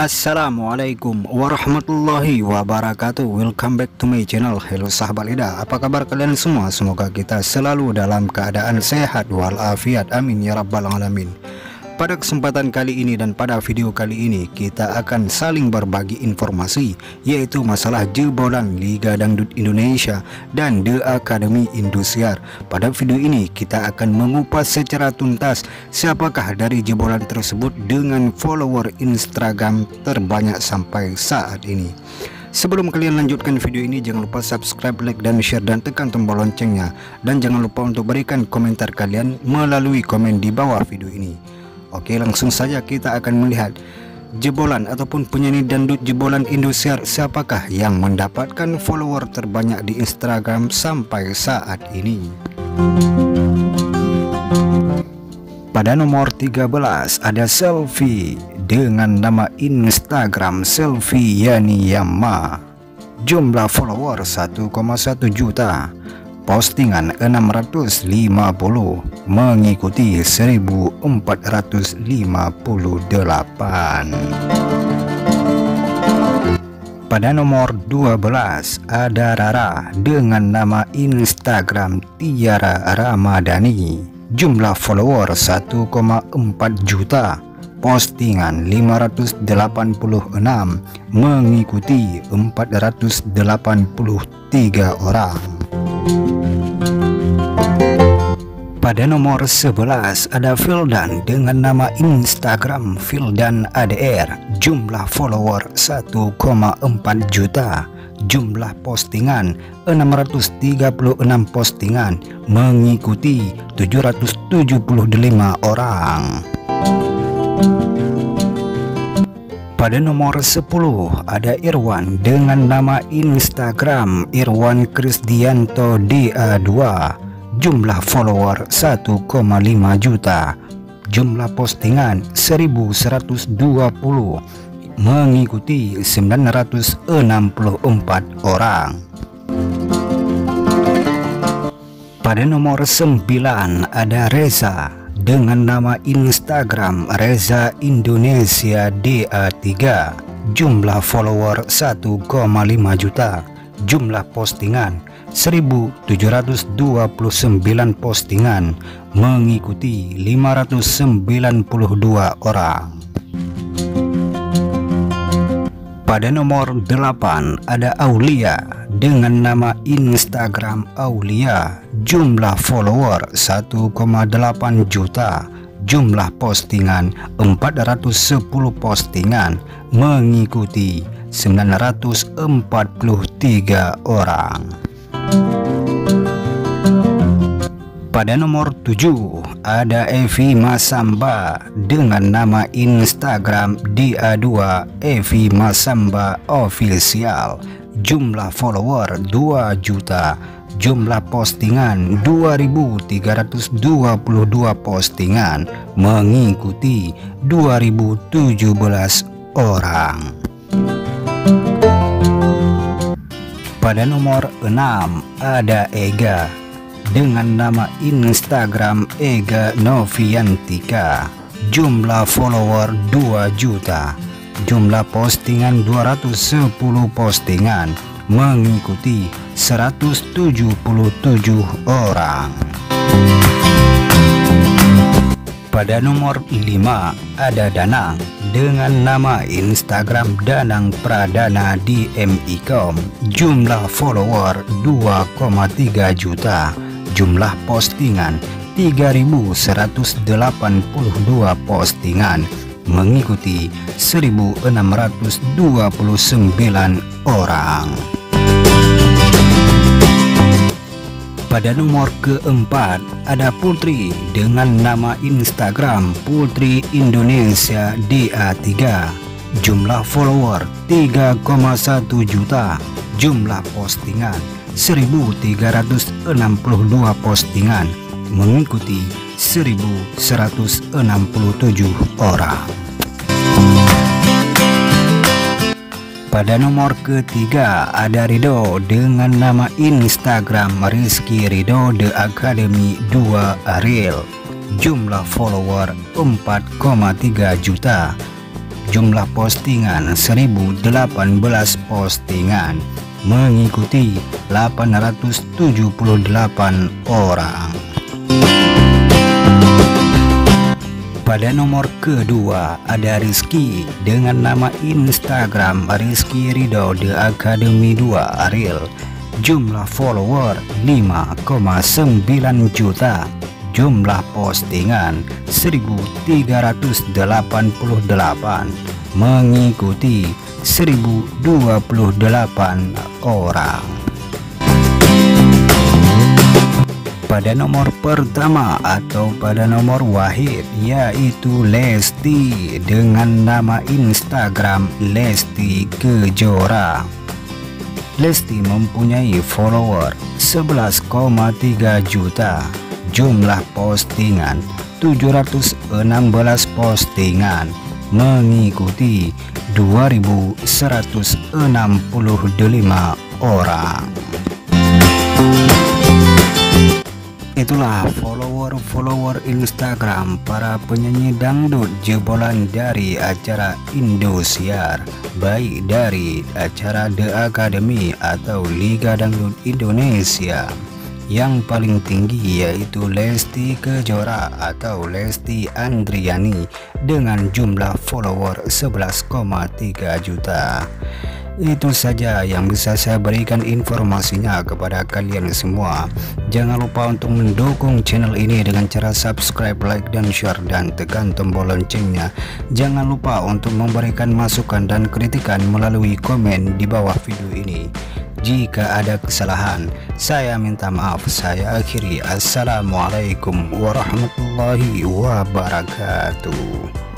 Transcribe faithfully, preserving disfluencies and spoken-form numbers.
Assalamualaikum warahmatullahi wabarakatuh. Welcome back to my channel. Halo sahabat lidah, apa kabar kalian semua? Semoga kita selalu dalam keadaan sehat walafiat, amin ya rabbal alamin. Pada kesempatan kali ini dan pada video kali ini kita akan saling berbagi informasi, yaitu masalah jebolan Liga Dangdut Indonesia dan The Academy Indosiar. Pada video ini kita akan mengupas secara tuntas siapakah dari jebolan tersebut dengan follower Instagram terbanyak sampai saat ini. Sebelum kalian lanjutkan video ini, jangan lupa subscribe, like, dan share, dan tekan tombol loncengnya. Dan jangan lupa untuk berikan komentar kalian melalui komen di bawah video ini. Oke, langsung saja kita akan melihat jebolan ataupun penyanyi dangdut jebolan Indosiar siapakah yang mendapatkan follower terbanyak di Instagram sampai saat ini. Pada nomor tiga belas ada Selfie dengan nama Instagram Selfie Yani Yama. Jumlah follower satu koma satu juta. Postingan enam ratus lima puluh, mengikuti seribu empat ratus lima puluh delapan. Pada nomor dua belas ada Rara dengan nama Instagram Tiara Ramadhani. Jumlah follower satu koma empat juta. Postingan lima ratus delapan puluh enam, mengikuti empat ratus delapan puluh tiga orang. Pada nomor sebelas ada Fildan dengan nama Instagram Fildan A D R. Jumlah follower satu koma empat juta. Jumlah postingan enam ratus tiga puluh enam postingan, mengikuti tujuh ratus tujuh puluh lima orang. Pada nomor sepuluh ada Irwan dengan nama Instagram Irwan Krisdianto D A dua. Jumlah follower satu koma lima juta. Jumlah postingan seribu seratus dua puluh, mengikuti sembilan ratus enam puluh empat orang. Pada nomor sembilan ada Reza dengan nama Instagram Reza Indonesia D A tiga. Jumlah follower satu koma lima juta. Jumlah postingan seribu tujuh ratus dua puluh sembilan postingan, mengikuti lima ratus sembilan puluh dua orang. Pada nomor delapan ada Aulia dengan nama Instagram Aulia. Jumlah follower satu koma delapan juta. Jumlah postingan empat ratus sepuluh postingan, mengikuti sembilan ratus empat puluh tiga orang. Pada nomor tujuh ada Evi Masamba dengan nama Instagram D A dua Evi Masamba Official. Jumlah follower dua juta. Jumlah postingan dua ribu tiga ratus dua puluh dua postingan, mengikuti dua ribu tujuh belas orang. Pada nomor enam ada Ega dengan nama Instagram Ega Noviantika. Jumlah follower dua juta. Jumlah postingan dua ratus sepuluh postingan, mengikuti seratus tujuh puluh tujuh orang. Pada nomor lima ada Danang dengan nama Instagram Danang Pradana D M I com. Jumlah follower dua koma tiga juta. Jumlah postingan tiga ribu seratus delapan puluh dua postingan, mengikuti seribu enam ratus dua puluh sembilan orang. Pada nomor keempat ada Putri dengan nama Instagram Putri Indonesia D A tiga. Jumlah follower tiga koma satu juta. Jumlah postingan seribu tiga ratus enam puluh dua postingan, mengikuti seribu seratus enam puluh tujuh orang. Pada nomor ketiga ada Ridho dengan nama Instagram Rizky Ridho The Academy dua Ariel. Jumlah follower empat koma tiga juta. Jumlah postingan seribu delapan belas postingan, mengikuti delapan ratus tujuh puluh delapan orang. Pada nomor kedua ada Rizky dengan nama Instagram Rizky Ridho The Academy dua Ariel. Jumlah follower lima koma sembilan juta. Jumlah postingan seribu tiga ratus delapan puluh delapan, mengikuti seribu dua puluh delapan orang. Pada nomor pertama atau pada nomor wahid yaitu Lesti dengan nama Instagram Lesti Kejora. Lesti mempunyai follower sebelas koma tiga juta. Jumlah postingan tujuh ratus enam belas postingan, mengikuti dua ribu seratus enam puluh lima orang. Itulah follower-follower Instagram para penyanyi dangdut jebolan dari acara Indosiar, baik dari acara The Academy atau Liga Dangdut Indonesia. Yang paling tinggi yaitu Lesti Kejora atau Lesti Andriani dengan jumlah follower sebelas koma tiga juta. Itu saja yang bisa saya berikan informasinya kepada kalian semua. Jangan lupa untuk mendukung channel ini dengan cara subscribe, like, dan share, dan tekan tombol loncengnya. Jangan lupa untuk memberikan masukan dan kritikan melalui komen di bawah video ini. Jika ada kesalahan, saya minta maaf. Saya akhiri. Assalamualaikum warahmatullahi wabarakatuh.